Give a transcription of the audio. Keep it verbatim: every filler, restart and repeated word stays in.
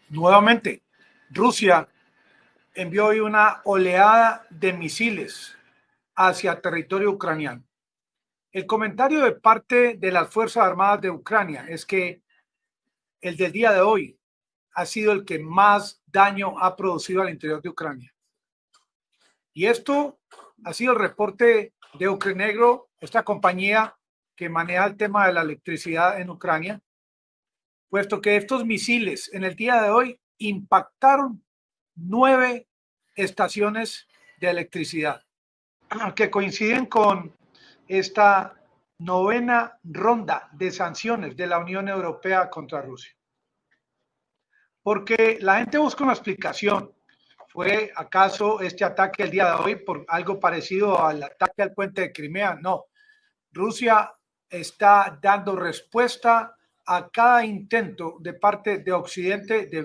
Nuevamente, Rusia envió hoy una oleada de misiles hacia territorio ucraniano. El comentario de parte de las Fuerzas Armadas de Ucrania es que el del día de hoy ha sido el que más daño ha producido al interior de Ucrania. Y esto ha sido el reporte de Ukrenegro, esta compañía que maneja el tema de la electricidad en Ucrania, puesto que estos misiles en el día de hoy impactaron nueve estaciones de electricidad, que coinciden con esta novena ronda de sanciones de la Unión Europea contra Rusia. Porque la gente busca una explicación. ¿Fue acaso este ataque el día de hoy por algo parecido al ataque al puente de Crimea? No. Rusia está dando respuesta a cada intento de parte de Occidente de